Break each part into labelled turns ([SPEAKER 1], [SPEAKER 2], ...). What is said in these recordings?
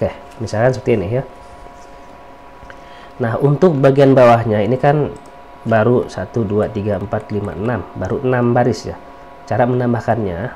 [SPEAKER 1] Oke, misalkan seperti ini ya. Nah, untuk bagian bawahnya ini kan baru 1 2 3 4 5 6, baru 6 baris ya. Cara menambahkannya,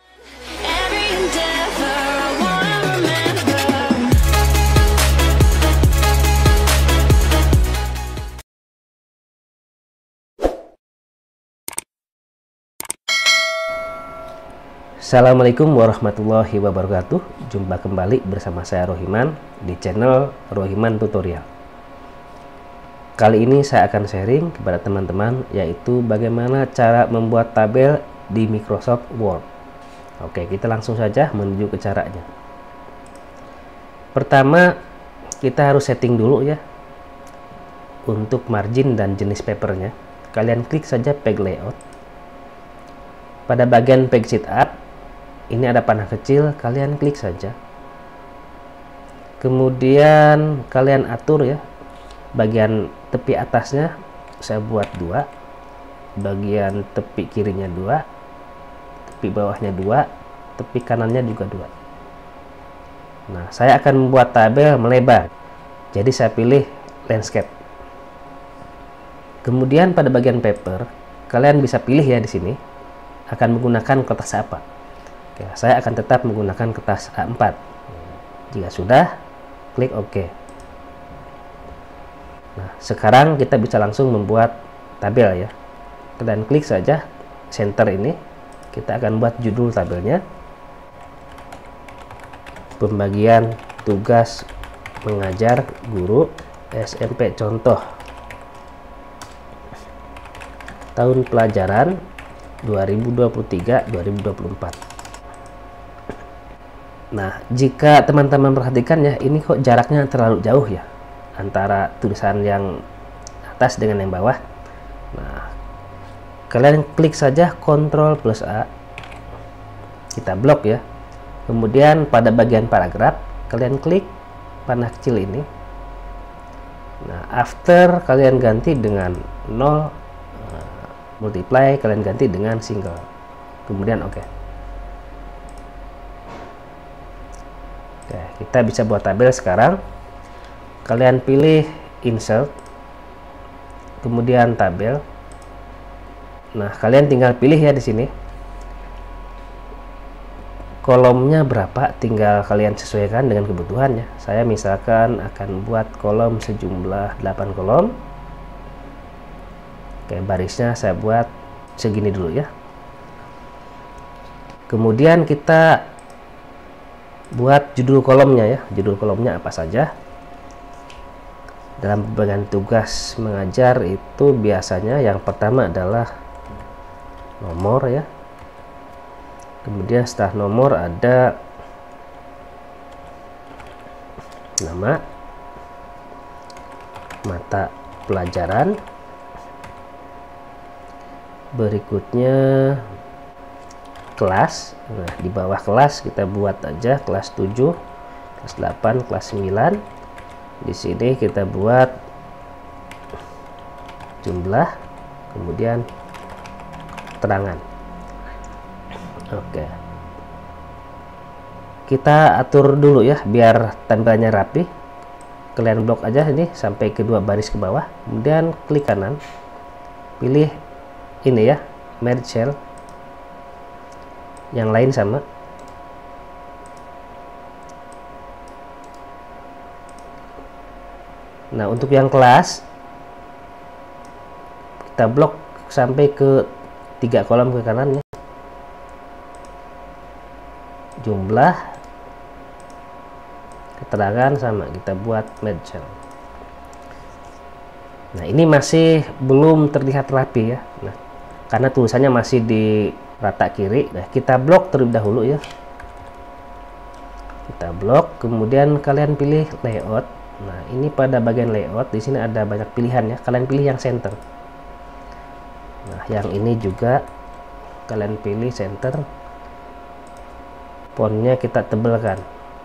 [SPEAKER 1] Assalamualaikum warahmatullahi wabarakatuh. Jumpa kembali bersama saya Rohiman di channel Rohiman Tutorial. Kali ini saya akan sharing kepada teman-teman yaitu bagaimana cara membuat tabel di Microsoft Word. Oke, kita langsung saja menuju ke caranya. Pertama, kita harus setting dulu ya untuk margin dan jenis papernya. Kalian klik saja page layout. Pada bagian page setup ini ada panah kecil, kalian klik saja. Kemudian kalian atur ya, bagian tepi atasnya saya buat 2, bagian tepi kirinya 2, tepi bawahnya 2, tepi kanannya juga 2. Nah, saya akan membuat tabel melebar, jadi saya pilih landscape. Kemudian pada bagian paper, kalian bisa pilih ya di sini akan menggunakan kertas apa. Oke, saya akan tetap menggunakan kertas A4. Jika sudah, klik OK. Nah, sekarang kita bisa langsung membuat tabel ya. Dan klik saja center ini. Kita akan buat judul tabelnya. Pembagian tugas mengajar guru SMP contoh. Tahun pelajaran 2023-2024. Nah, jika teman-teman perhatikan ya, ini kok jaraknya terlalu jauh ya antara tulisan yang atas dengan yang bawah. Nah, kalian klik saja Ctrl+A, kita blok ya. Kemudian pada bagian paragraf kalian klik panah kecil ini. Nah, after kalian ganti dengan 0, multiply kalian ganti dengan single, kemudian OK. Oke, kita bisa buat tabel sekarang. Kalian pilih insert, kemudian tabel. Nah, kalian tinggal pilih ya di sini kolomnya berapa, tinggal kalian sesuaikan dengan kebutuhannya. Saya misalkan akan buat kolom sejumlah 8 kolom. Oke, barisnya saya buat segini dulu ya. Kemudian kita buat judul kolomnya ya. Judul kolomnya apa saja. Dalam bagian tugas mengajar itu biasanya yang pertama adalah nomor ya. Kemudian setelah nomor ada nama, mata pelajaran. Berikutnya kelas. Nah, di bawah kelas kita buat aja kelas 7, kelas 8, kelas 9. Di sini kita buat jumlah, kemudian keterangan. Oke. Kita atur dulu ya biar tambahnya rapi. Kalian blok aja ini sampai kedua baris ke bawah. Kemudian klik kanan. Pilih ini ya, merge cell. Yang lain sama. Nah, untuk yang kelas kita blok sampai ke 3 kolom ke kanannya. Jumlah, keterangan sama, kita buat merge cell. Nah, ini masih belum terlihat rapi ya. Nah, karena tulisannya masih di rata kiri. Nah, kita blok terlebih dahulu ya. Kita blok, kemudian kalian pilih layout. Nah, ini pada bagian layout di sini ada banyak pilihan ya. Kalian pilih yang center. Nah, yang ini juga kalian pilih center. Fontnya kita tebelkan.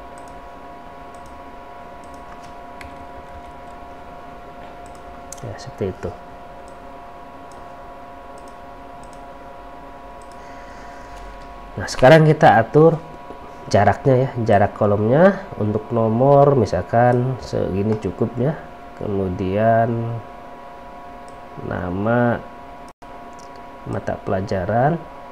[SPEAKER 1] Ya, seperti itu. Nah, sekarang kita atur jaraknya ya, jarak kolomnya. Untuk nomor misalkan segini cukup ya. Kemudian nama mata pelajaran,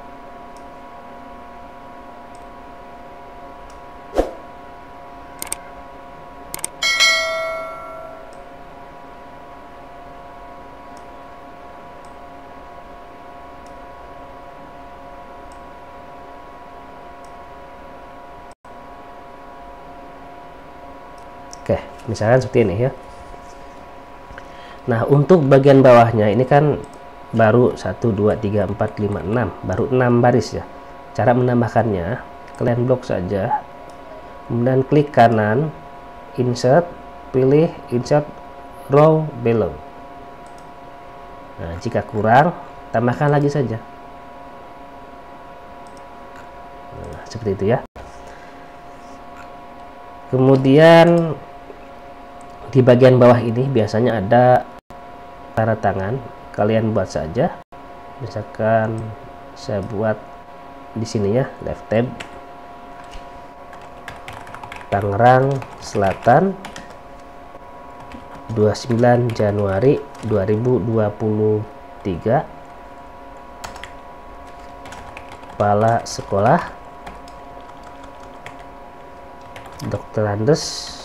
[SPEAKER 1] oke, misalkan seperti ini ya. Nah, untuk bagian bawahnya ini kan baru 1, 2, 3, 4, 5, 6, baru 6 baris ya. Cara menambahkannya, kalian blok saja, kemudian klik kanan, insert, pilih insert row below. Nah, jika kurang, tambahkan lagi saja. Nah, seperti itu ya. Kemudian di bagian bawah ini biasanya ada tanda tangan, kalian buat saja. Misalkan saya buat di sini ya, left tab, Tangerang Selatan, 29 Januari 2023, kepala sekolah Dr. Andes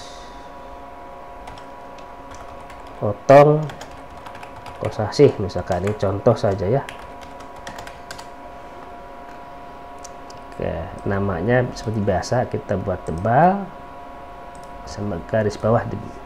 [SPEAKER 1] Otong Kosasih, misalkan ini contoh saja ya. Oke, namanya seperti biasa kita buat tebal sama garis bawah.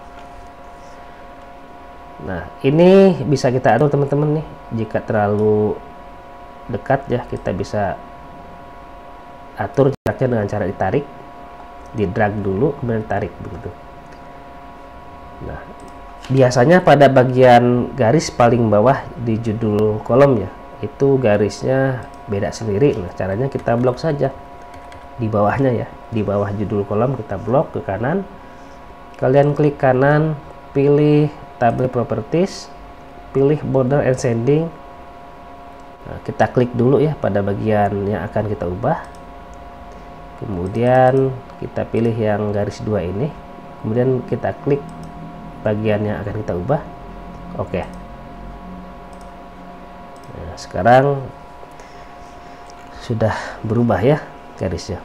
[SPEAKER 1] Nah, ini bisa kita atur teman-teman nih. Jika terlalu dekat ya, kita bisa atur jaraknya dengan cara ditarik, di drag dulu kemudian tarik begitu. Nah, biasanya pada bagian garis paling bawah di judul kolom ya, itu garisnya beda sendiri. Nah, caranya kita blok saja di bawahnya ya, di bawah judul kolom kita blok ke kanan. Kalian klik kanan, pilih table properties, pilih border and shading. Nah, kita klik dulu ya pada bagian yang akan kita ubah. Kemudian kita pilih yang garis 2 ini, kemudian kita klik bagian yang akan kita ubah. Oke. Nah, sekarang sudah berubah ya garisnya.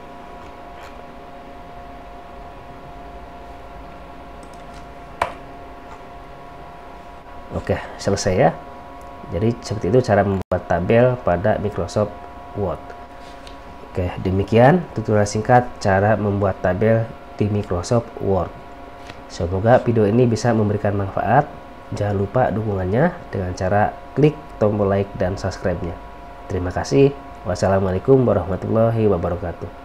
[SPEAKER 1] Oke, selesai ya. Jadi seperti itu cara membuat tabel pada Microsoft Word. Oke, demikian tutorial singkat cara membuat tabel di Microsoft Word. Semoga video ini bisa memberikan manfaat. Jangan lupa dukungannya dengan cara klik tombol like dan subscribe-nya. Terima kasih. Wassalamualaikum warahmatullahi wabarakatuh.